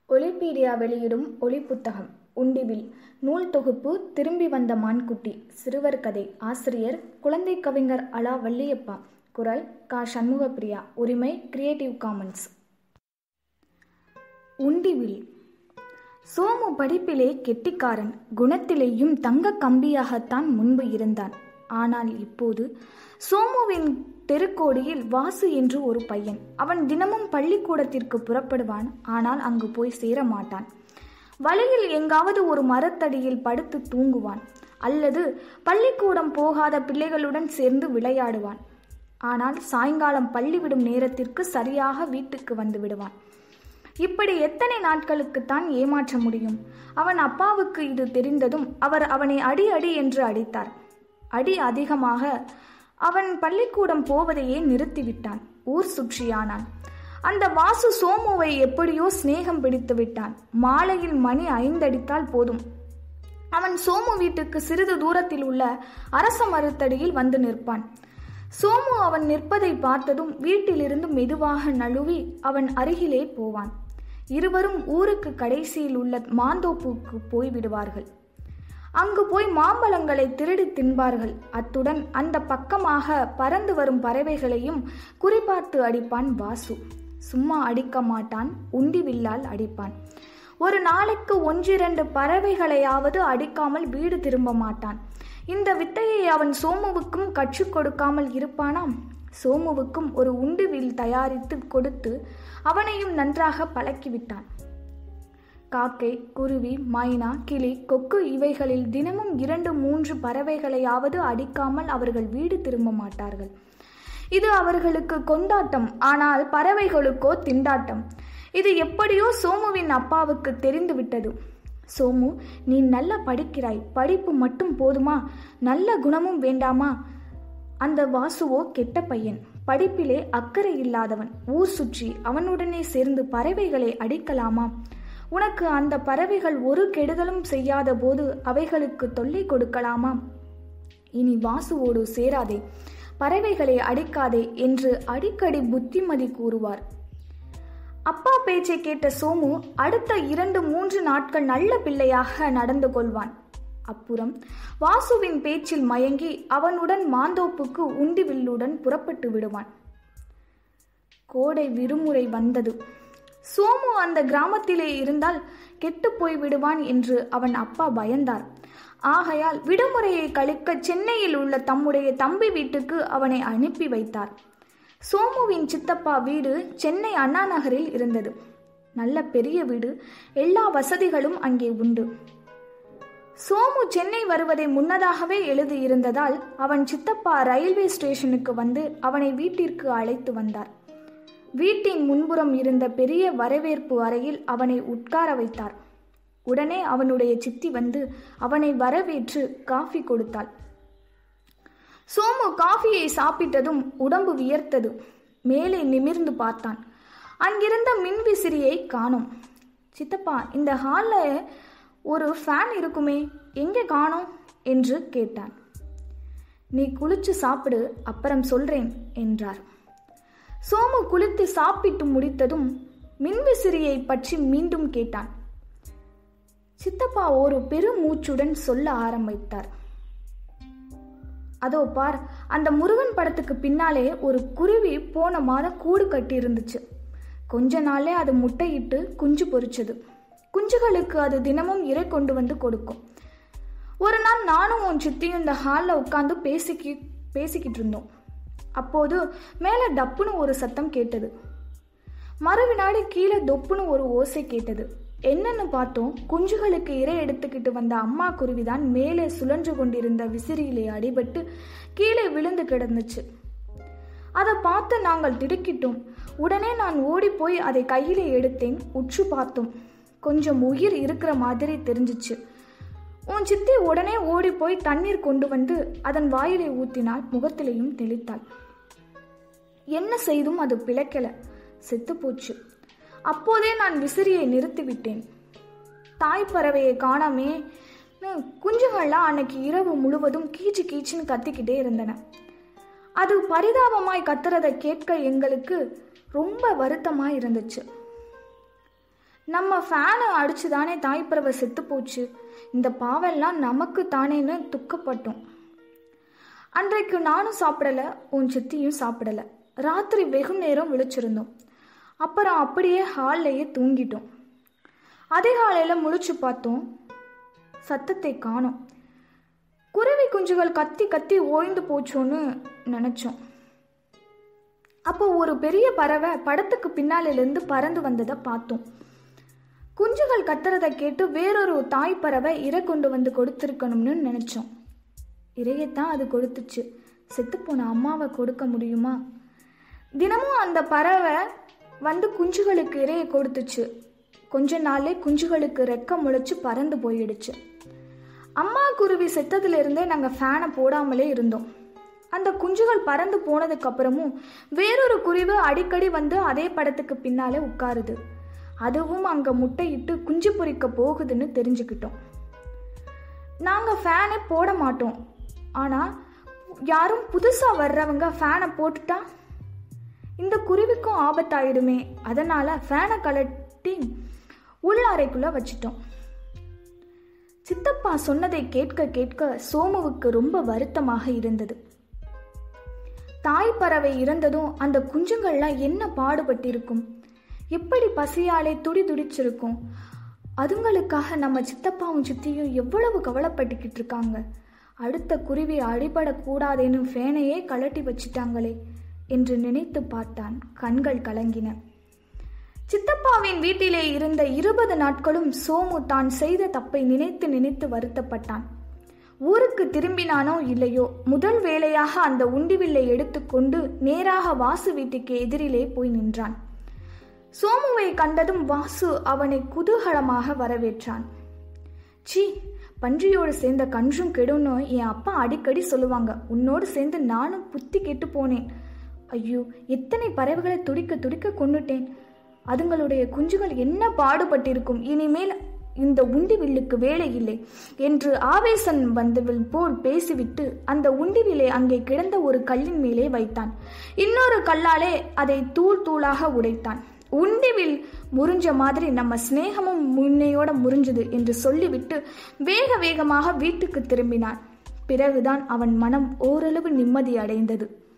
ஒலிபீடியா வெளியிடும் ஒலிப்புத்தகம் உண்டிவில் நூல் தொகுப்பு திரும்பி வந்த மான்குட்டி சிறுவர் கதை. ஆசிரியர் குழந்தை கவிஞர் அலா வள்ளியப்பா. குரல் கா. சண்முகப்பிரியா. உரிமை கிரியேட்டிவ் காமன்ஸ். உண்டிவில். சோமு படிப்பிலே கெட்டிக்காரன், குணத்திலேயும் தங்க கம்பியாகத்தான் முன்பு இருந்தான். ஆனால் இப்போது சோமுவின் தெருக்கோடியில் வாசு என்று ஒரு பையன். அவன் தினமும் பள்ளிக்கூடத்திற்கு புறப்படுவான். ஆனால் அங்கு போய் சேர மாட்டான். வழியில் எங்காவது ஒரு மரத்தடியில் படுத்து தூங்குவான், அல்லது பள்ளிக்கூடம் போகாத பிள்ளைகளுடன் சேர்ந்து விளையாடுவான். ஆனால் சாயங்காலம் பள்ளி விடும் நேரத்திற்கு சரியாக வீட்டுக்கு வந்து விடுவான். இப்படி எத்தனை நாட்களுக்குத்தான் ஏமாற்ற முடியும்? அவன் அப்பாவுக்கு இது தெரிந்ததும் அவர் அவனை அடி அடி என்று அடித்தார். அடி அதிகமாக அவன் பள்ளிக்கூடம் போவதையே நிறுத்திவிட்டான். ஊர் சுற்றியானான். அந்த வாசு சோமுவை எப்படியோ சிநேகம் பிடித்து விட்டான். மாலையில் மணி 5 அடித்தால் போதும், அவன் சோமு வீட்டுக்கு சிறிது தூரத்தில் உள்ள அரச மரத்தடியில் வந்து நிற்பான். சோமு அவன் நிற்பதை பார்த்ததும் வீட்டிலிருந்து மெதுவாக நழுவி அவன் அருகிலே போவான். இருவரும் ஊருக்கு கடைசியில் உள்ள மாந்தோப்புக்கு போய்விடுவார்கள். அங்கு போய் மாம்பழங்களை திருடி தின்பார்கள். அத்துடன் அந்த பக்கமாக பறந்து வரும் பறவைகளையும் குறிபார்த்து அடிப்பான் வாசு. சும்மா அடிக்க மாட்டான், உண்டி வில்லால் அடிப்பான். ஒரு நாளைக்கு 1-2 பறவைகளையாவது அடிக்காமல் வீடு திரும்ப மாட்டான். இந்த வித்தையை அவன் சோமுவுக்கும் கற்றுக் கொடுக்காமல் இருப்பானாம். சோமுவுக்கும் ஒரு உண்டு வில் தயாரித்து கொடுத்து அவனையும் நன்றாக பழக்கிவிட்டான். காக்கை, குருவி, மைனா, கிளி, கொக்கு இவைகளில் தினமும் 2-3 பறவைகளையாவது அடிக்காமல் அவர்கள் வீடு திரும்ப மாட்டார்கள். இது அவர்களுக்கு கொண்டாட்டம். ஆனால் பறவைகளுக்கோ திண்டாட்டம். இது எப்படியோ சோமுவின் அப்பாவுக்கு தெரிந்து விட்டது. சோமு, நீ நல்லா படிக்கிறாய், படிப்பு மட்டும் போதுமா? நல்ல குணமும் வேண்டாமா? அந்த வாசுவோ கெட்ட பையன், படிப்பிலே அக்கறை இல்லாதவன். ஊர் சுற்றி அவனுடனே சேர்ந்து பறவைகளை அடிக்கலாமா? உனக்கு அந்த பறவைகள் ஒரு கெடுதலும் செய்யாத போது அவைகளுக்கு தொல்லை கொடுக்கலாமா? இனி வாசுவோடு சேராதே, பறவைகளை அடிக்காதே என்று அடிக்கடி புத்திமதி கூறுவார். அப்பா பேச்சை கேட்ட சோமு அடுத்த 2-3 நாட்கள் நல்ல பிள்ளையாக நடந்து கொள்வான். அப்புறம் வாசுவின் பேச்சில் மயங்கி அவனுடன் மாந்தோப்புக்கு உண்டி வில்லுடன் புறப்பட்டு விடுவான். கோடை விடுமுறை வந்தது. சோமு அந்த கிராமத்திலே இருந்தால் கெட்டு போய் விடுவான் என்று அவன் அப்பா பயந்தார். ஆகையால் விடுமுறையை கழிக்க சென்னையில் உள்ள தம்முடைய தம்பி வீட்டுக்கு அவனை அனுப்பி வைத்தார். சோமுவின் சித்தப்பா வீடு சென்னை அண்ணா நகரில் இருந்தது. நல்ல பெரிய வீடு, எல்லா வசதிகளும் அங்கே உண்டு. சோமு சென்னை வருவதை முன்னதாகவே எழுதியிருந்ததால் அவன் சித்தப்பா ரயில்வே ஸ்டேஷனுக்கு வந்து அவனை வீட்டிற்கு அழைத்து வந்தார். வீட்டின் முன்புறம் இருந்த பெரிய வரவேற்பு அறையில் அவனை உட்கார வைத்தார். உடனே அவனுடைய சித்தி வந்து அவனை வரவேற்று காஃபி கொடுத்தாள். சோமு காஃபியை சாப்பிட்டதும் உடம்பு வியர்த்தது. மேலே நிமிர்ந்து பார்த்தான். அங்கிருந்த மின்விசிறியை காணோம். சித்தப்பா, இந்த ஹாலில் ஒரு ஃபேன் இருக்குமே, எங்கே காணோம் என்று கேட்டான். நீ குளிச்சு சாப்பிடு, அப்புறம் சொல்றேன் என்றார். சோமு குளித்து சாப்பிட்டு முடித்ததும் மின்விசிறியை பற்றி மீண்டும் கேட்டான். சித்தப்பா ஒரு பெருமூச்சுடன் சொல்ல ஆரம்பித்தார். அதோ பார், அந்த முருகன் படத்துக்கு பின்னாலே ஒரு குருவி போன மாதம் கூடு கட்டி இருந்துச்சு. கொஞ்ச நாளே அது முட்டையிட்டு குஞ்சு பொரிச்சது. குஞ்சுகளுக்கு அது தினமும் இறை கொண்டு வந்து கொடுக்கும். ஒரு நாள் நானும் உன் சித்தியும் இந்த ஹாலில் உட்காந்து பேசிக்கிட்டு இருந்தோம். அப்போது மேலே டப்புன்னு ஒரு சத்தம் கேட்டது. மறுவினாடி கீழே தொப்புன்னு ஒரு ஓசை கேட்டது. என்னன்னு பார்த்தோம், குஞ்சுகளுக்கு இரை எடுத்துக்கிட்டு வந்த அம்மா குருவிதான் மேலே சுழன்று கொண்டிருந்த விசிறியிலே அடிபட்டு கீழே விழுந்து கிடந்துச்சு. அதை பார்த்து நாங்கள் திடுக்கிட்டோம். உடனே நான் ஓடி போய் அதை கையிலே எடுத்தேன். உற்று பார்த்தோம். கொஞ்சம் உயிர் இருக்கிற மாதிரி தெரிஞ்சிச்சு. உன் சித்தி உடனே ஓடி போய் தண்ணீர் கொண்டு வந்து அதன் வாயிலை ஊத்தினாள், முகத்திலையும் தெளித்தாள். என்ன செய்தும் அது பிழைக்கல, செத்து போச்சு. அப்போதே நான் விசிறியை நிறுத்திவிட்டேன். தாய் பறவையை காணாமே. குஞ்சுகள்லாம் அன்னைக்கு இரவு முழுவதும் கீச்சு கீச்சுன்னு கத்திக்கிட்டே இருந்தன. அது பரிதாபமாய் கத்துறதை கேட்க எங்களுக்கு ரொம்ப வருத்தமாய் இருந்துச்சு. நம்ம ஃபேனை அடிச்சுதானே தாய்ப்பறவை செத்து போச்சு, இந்த பாவெல்லாம் நமக்கு தானேன்னு துக்கப்பட்டோம். அன்றைக்கு நானும் சாப்பிடல, உன் சித்தியும் சாப்பிடல. ராத்திரி வெகு நேரம் விழிச்சிருந்தோம். அப்புறம் அப்படியே ஹால்லையே தூங்கிட்டோம். அதிகாலையில் முழிச்சு பார்த்தோம், சத்தத்தை காணோம். குருவி குஞ்சுகள் கத்தி கத்தி ஓய்ந்து போச்சோன்னு நினைச்சோம். அப்போ ஒரு பெரிய பறவை படத்துக்கு பின்னாலிருந்து பறந்து வந்ததை பார்த்தோம். குஞ்சுகள் கத்துறதை கேட்டு வேறொரு தாய் பறவை இறை கொண்டு வந்து கொடுத்துருக்கணும்னு நினைச்சோம். இறையத்தான் அது கொடுத்துச்சு, செத்துப்போன அம்மாவை கொடுக்க முடியுமா? தினமும் அந்த பறவை வந்து குஞ்சுகளுக்கு இறையை கொடுத்துச்சு. கொஞ்ச நாளே குஞ்சுகளுக்கு ரெக்க முளைச்சு பறந்து போயிடுச்சு. அம்மா குருவி செத்ததுலேருந்தே நாங்கள் ஃபேனை போடாமலே இருந்தோம். அந்த குஞ்சுகள் பறந்து போனதுக்கு அப்புறமும் வேறொரு குருவி அடிக்கடி வந்து அதே படத்துக்கு பின்னாலே உட்காருது. அதுவும் அங்கே முட்டையிட்டு குஞ்சு பொரிக்க போகுதுன்னு தெரிஞ்சுக்கிட்டோம். நாங்கள் ஃபேனை போட மாட்டோம். ஆனால் யாரும் புதுசாக வர்றவங்க ஃபேனை போட்டுட்டா இந்த குருவிக்கும் ஆபத்தாயிடுமே, அதனால் ஃபேனை கலட்டி உள்ளாரைக்குள்ளே வச்சிட்டோம். சித்தப்பா சொன்னதை கேட்க கேட்க சோமுவுக்கு ரொம்ப வருத்தமாக இருந்தது. தாய் பறவை இறந்ததும் அந்த குஞ்சுங்கள்லாம் என்ன பாடுபட்டிருக்கும், எப்படி பசியாலே துடி துடிச்சிருக்கும். அதுங்களுக்காக நம்ம சித்தப்பாவும் சித்தியும் எவ்வளவு கவலைப்பட்டுக்கிட்டு இருக்காங்க. அடுத்த குருவி அடிபடக்கூடாதேன்னு ஃபேனையே கலட்டி வச்சிட்டாங்களே என்று நினைத்து பார்த்தான். கண்கள் கலங்கின. சித்தப்பாவின் வீட்டிலே இருந்த 20 நாட்களும் சோமு தான் செய்த தப்பை நினைத்து நினைத்து வருத்தப்பட்டான். ஊருக்கு திரும்பினானோ இல்லையோ, முதல் வேளையாக அந்த உண்டிவில்லை எடுத்துக்கொண்டு நேராக வாசு வீட்டுக்கு எதிரிலே போய் நின்றான். சோமுவை கண்டதும் வாசு அவனை குதூகலமாக வரவேற்றான். சீ, பன்றியோடு சேர்ந்த கன்றும் கெடுன்னு என் அப்பா அடிக்கடி சொல்லுவாங்க. உன்னோடு சேர்ந்து நானும் புத்தி கெட்டு போனேன். ஐயோ, எத்தனை பறவைகளை துடிக்க துடிக்க கொன்னுட்டேன். அதுங்களுடைய குஞ்சுகள் என்ன பாடுபட்டிருக்கும். இனிமேல் இந்த உண்டிவில்லுக்கு வேலை இல்லை என்று ஆவேசம் வந்தவள் போல் பேசிவிட்டு அந்த உண்டிவிலை அங்கே கிடந்த ஒரு கல்லின் மேலே வைத்தான். இன்னொரு கல்லாலே அதை தூள் தூளாக உடைத்தான். உண்டிவில் முறிஞ்ச மாதிரி நம்ம சிநேகமும் முன்னையோட முறிஞ்சது என்று சொல்லிவிட்டு வேக வேகமாக வீட்டுக்கு திரும்பினான். பிறகுதான் அவன் மனம் ஓரளவு நிம்மதி அடைந்தது.